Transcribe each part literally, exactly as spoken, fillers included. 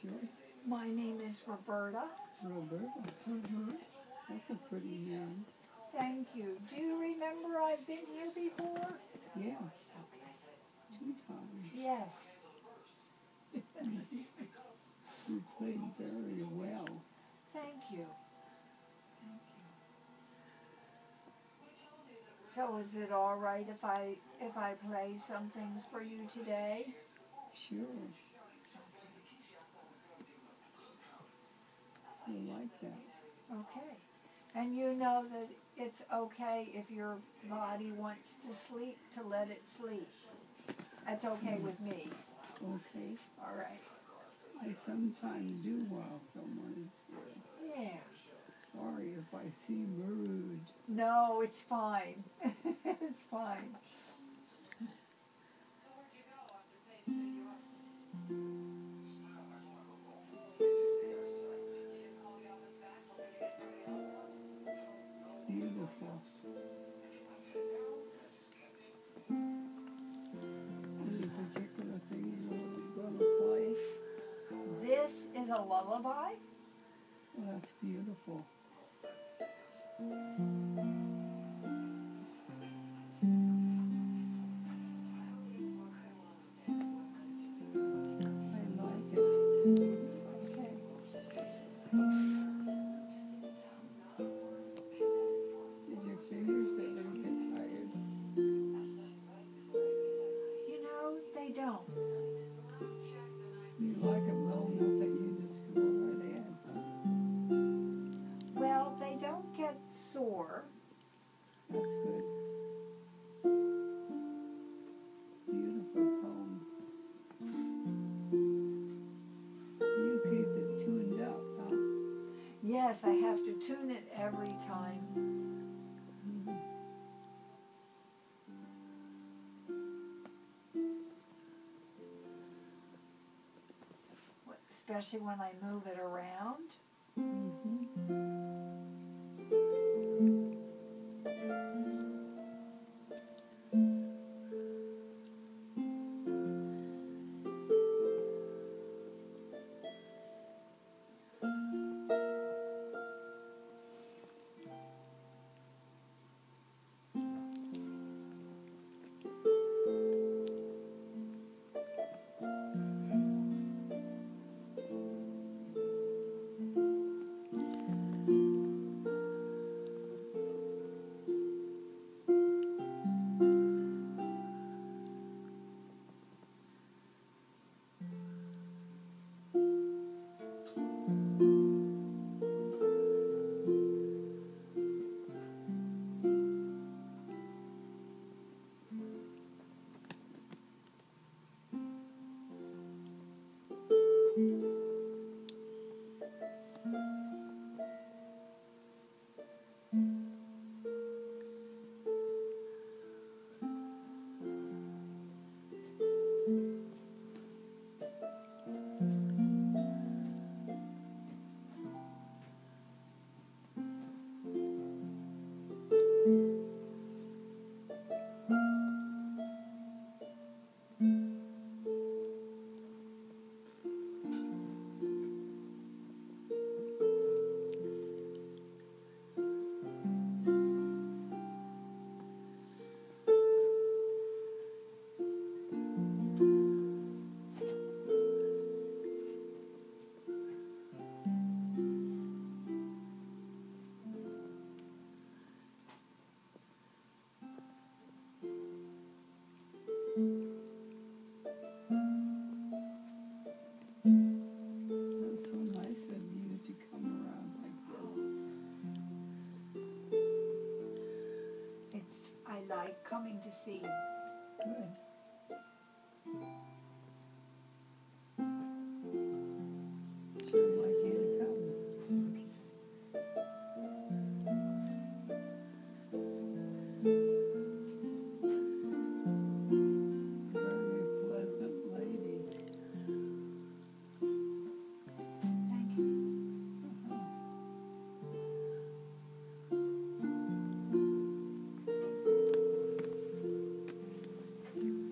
What's yours? My name is Roberta. Roberta. Mm-hmm. That's a pretty name. Thank you. Do you remember I've been here before? Yes. Two times. Yes. You played very well. Thank you. Thank you. So is it all right if I if I play some things for you today? Sure. I like that. Okay. And you know that it's okay if your body wants to sleep to let it sleep. That's okay with me. Okay. All right. I sometimes do while someone is here. Yeah. Sorry if I seem rude. No, it's fine. It's fine. It's beautiful. Any particular thing you're going to play? This is a lullaby. Well, that's beautiful. Don't. You like them well enough that you just go right ahead. Well, they don't get sore. That's good. Beautiful tone. You keep it tuned up, huh? Yes, I have to tune it every time. Mm-hmm. Especially when I move it around. Mm-hmm. That's so nice of you to come around like this. It's I like coming to see you. Good. Sure like you to come. Very pleasant lady. Thank you. Uh-huh.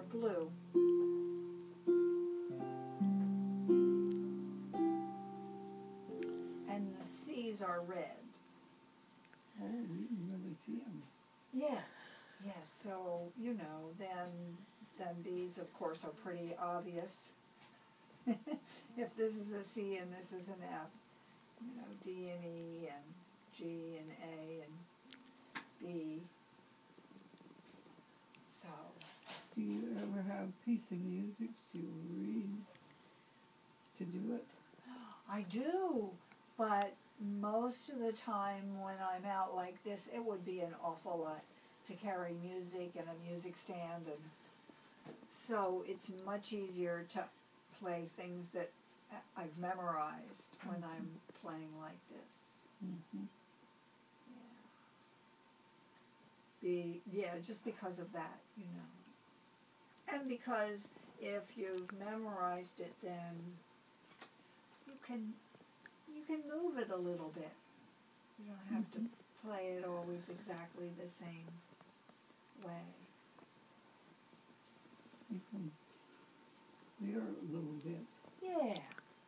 are blue. And the C's are red. Oh, we can really see them. Yes, yes. So, you know, then then these, of course, are pretty obvious. If this is a C and this is an F, you know, D and E and G and A and B. So. Do you ever have a piece of music to read to do it? I do, but most of the time when I'm out like this, it would be an awful lot to carry music and a music stand, and so it's much easier to play things that I've memorized when Mm-hmm. I'm playing like this. Mm-hmm. Yeah. Be yeah, just because of that, you know, and because if you've memorized it, then you can you can move it a little bit. You don't have Mm-hmm. to play it always exactly the same way. You can clear it a little bit. Yeah. Yeah.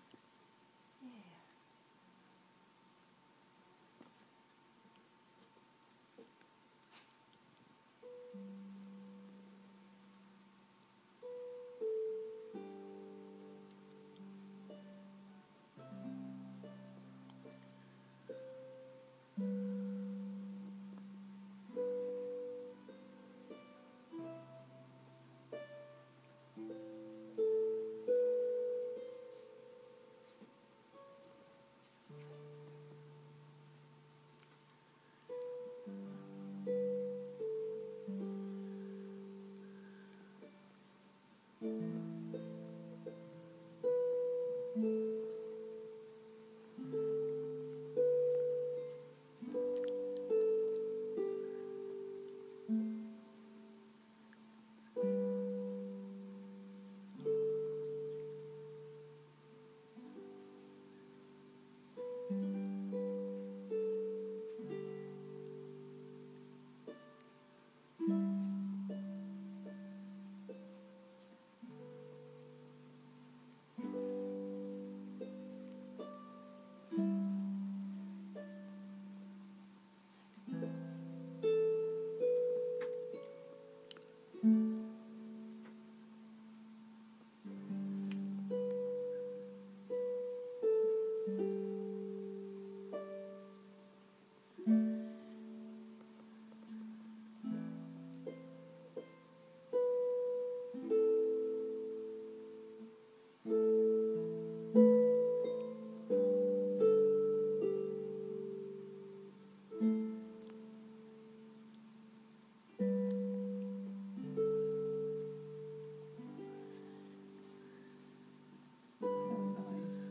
So nice.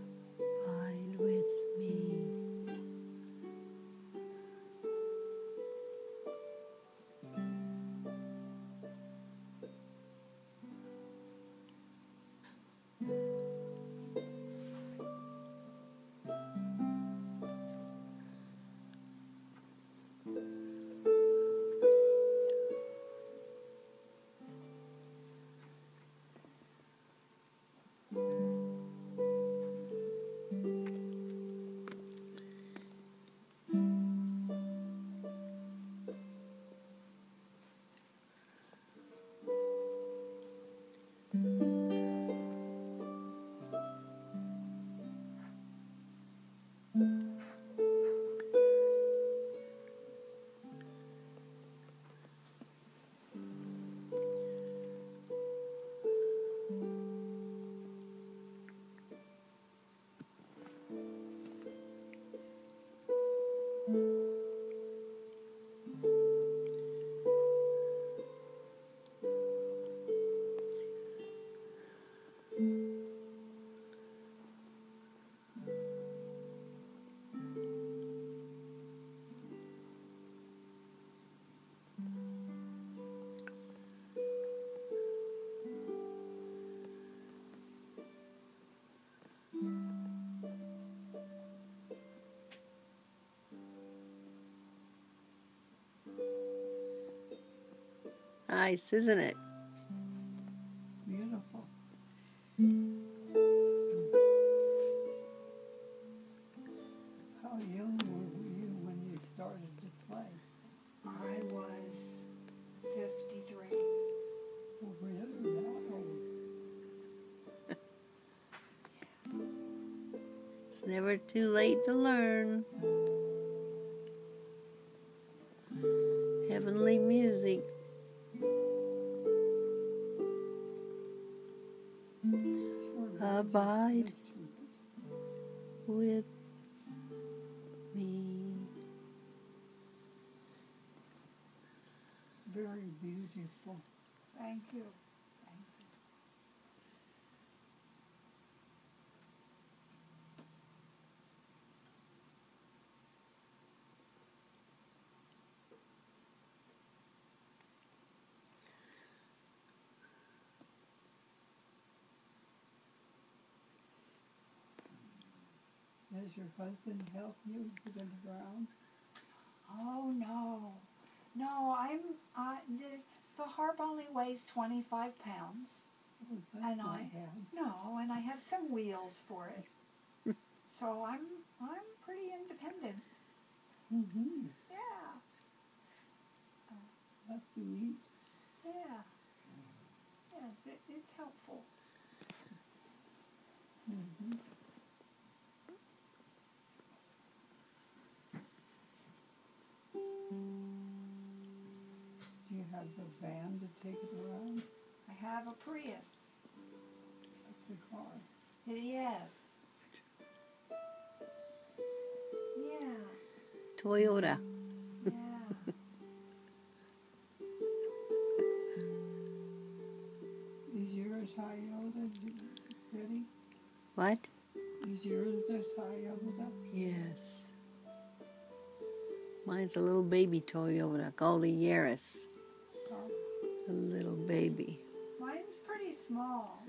Abide with me. Nice, isn't it? It's never too late to learn. Heavenly music. Abide with me. Very beautiful. Thank you. Thank you. Does your husband help you get it around? Oh no, no! I'm I the the harp only weighs twenty-five pounds, Oh, that's and not I bad. no, and I have some wheels for it, so I'm I'm pretty independent. Mm-hmm. Yeah, That's neat. yeah, yes, it, it's helpful. Mm-hmm. Do you have the van to take it around? I have a Prius. That's the car. Yes. Yeah, Toyota. yeah. Is yours Toyota, Betty? What? Is yours the Toyota? Yes. Mine's a little baby Toyota called a Yaris. Oh, A little baby. Mine's pretty small.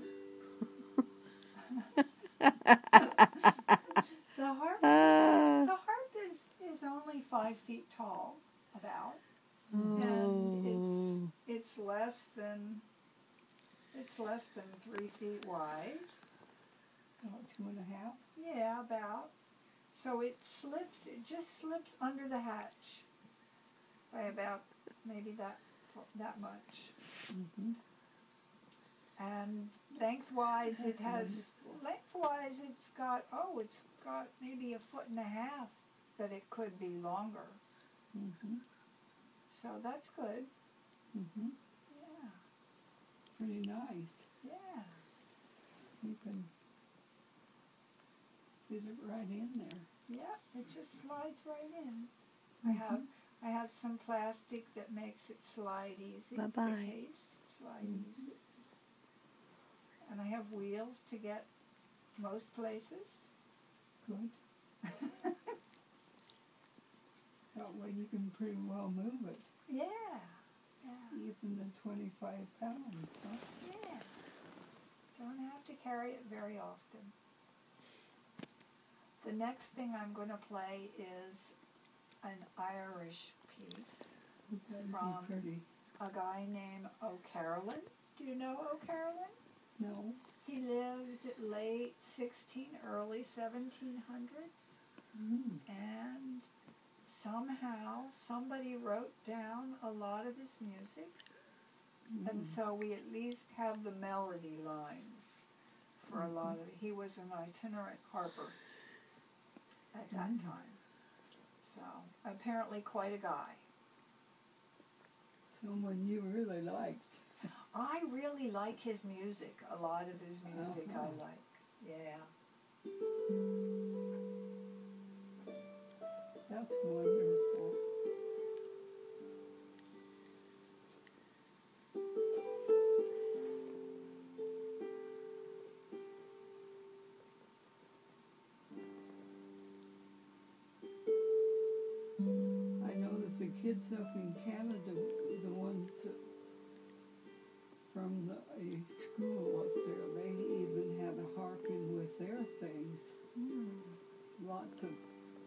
The harp, Ah. the harp is, is only five feet tall, about, Oh. and it's it's less than it's less than three feet wide. oh, two and a half? Yeah, about. So it slips. It just slips under the hatch by about maybe that that much. Mm-hmm. And lengthwise, it has lengthwise it's got oh it's got maybe a foot and a half that it could be longer. Mm-hmm. So that's good. Mm-hmm. Yeah, Pretty nice. yeah. You can fit it right in there. Yeah, it just slides right in. I have I have some plastic that makes it slide easy. Bye-bye. The case slide easy. And I have wheels to get most places. Good. That way you can pretty well move it. Yeah, yeah, Even the twenty-five pounds, huh? yeah. Don't have to carry it very often. The next thing I'm going to play is an Irish piece, That'd From- be pretty. a guy named O'Carolan. Do you know O'Carolan? No. He lived late sixteen, early seventeen hundreds, Mm. and somehow somebody wrote down a lot of his music, Mm. and so we at least have the melody lines for a lot of it. He was an itinerant harper at that Mm. time, so apparently quite a guy. Someone you really liked. I really like his music. A lot of his music I Uh-huh. like. Yeah. That's wonderful. I noticed the kids up in Canada, the ones that from the a school up there, they even had a harping with their things. Mm. Lots of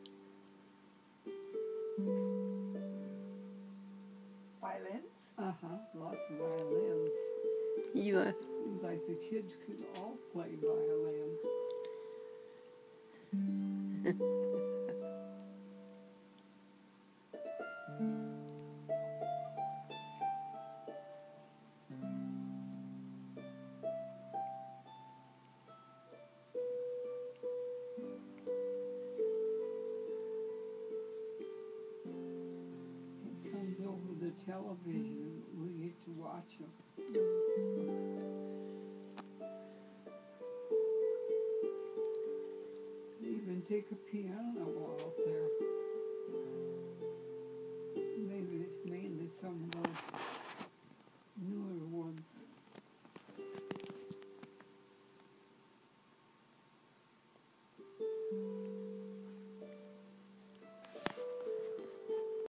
Violins? uh-huh, lots of violins. You are. Seems like the kids could all play violin. over the television. We get to watch them. They even take a piano out there.